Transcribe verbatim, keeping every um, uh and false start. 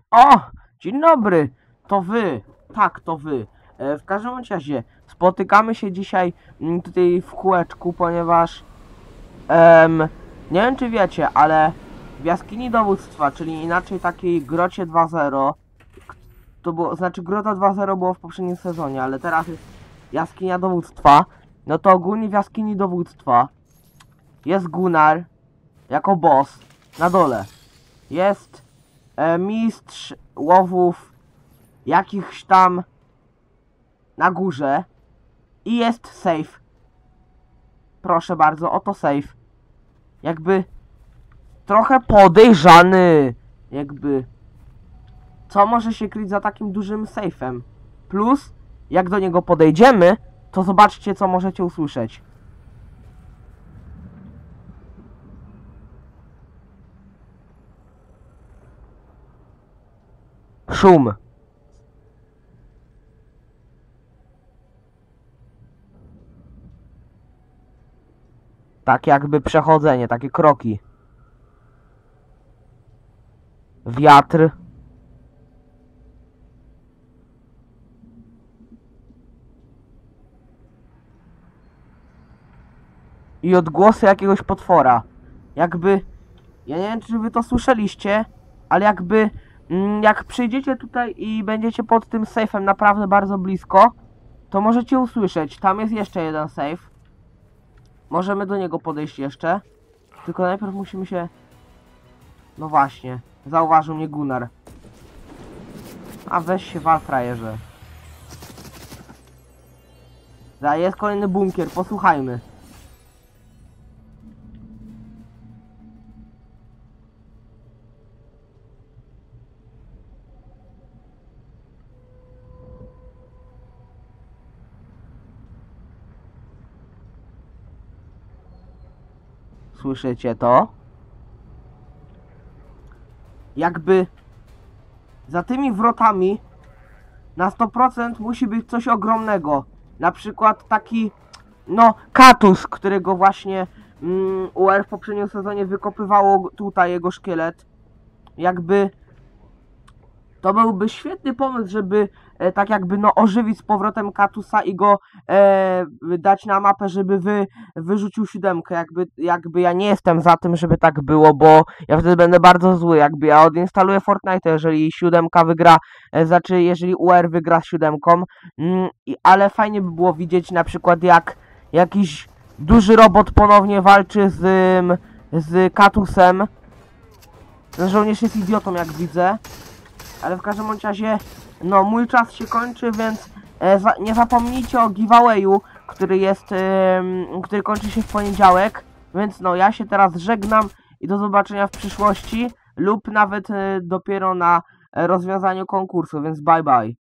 O! Dzień dobry! To wy! Tak, to wy. E, w każdym razie spotykamy się dzisiaj m, tutaj w kółeczku, ponieważ em, nie wiem czy wiecie, ale w jaskini dowództwa, czyli inaczej takiej grocie dwa zero, to było, znaczy grota dwa zero było w poprzednim sezonie, ale teraz jest jaskinia dowództwa. No to ogólnie w jaskini dowództwa jest Gunnar jako boss na dole. Jest e, mistrz łowów jakichś tam na górze i jest safe. Proszę bardzo, oto safe. Jakby trochę podejrzany. Jakby co może się kryć za takim dużym safe'em? Plus, jak do niego podejdziemy, to zobaczcie co możecie usłyszeć. Szum. Tak jakby przechodzenie, takie kroki. Wiatr. I odgłosy jakiegoś potwora. Jakby, ja nie wiem czy wy to słyszeliście, ale jakby mm, jak przyjdziecie tutaj i będziecie pod tym safe'em naprawdę bardzo blisko, to możecie usłyszeć. Tam jest jeszcze jeden safe. Możemy do niego podejść jeszcze. Tylko najpierw musimy się... No właśnie, zauważył mnie Gunnar. A weź się wal, frajerze. Da, jest kolejny bunkier, posłuchajmy. Słyszycie to? Jakby za tymi wrotami na sto procent musi być coś ogromnego. Na przykład taki, no, katus, którego właśnie mm, U R w poprzednim sezonie wykopywało tutaj jego szkielet. Jakby to byłby świetny pomysł, żeby e, tak jakby no ożywić z powrotem katusa i go e, dać na mapę, żeby wy, wyrzucił siódemkę. Jakby, jakby ja nie jestem za tym, żeby tak było, bo ja wtedy będę bardzo zły. Jakby ja odinstaluję Fortnite, jeżeli siódemka wygra, e, znaczy jeżeli U R wygra z siódemką. Mm, i, ale fajnie by było widzieć na przykład jak jakiś duży robot ponownie walczy z, z katusem. Ten żołnierz jest idiotą, jak widzę. Ale w każdym bądź razie, no mój czas się kończy, więc e, za, nie zapomnijcie o giveawayu, który jest, e, który kończy się w poniedziałek. Więc no ja się teraz żegnam i do zobaczenia w przyszłości lub nawet e, dopiero na e, rozwiązaniu konkursu, więc bye bye.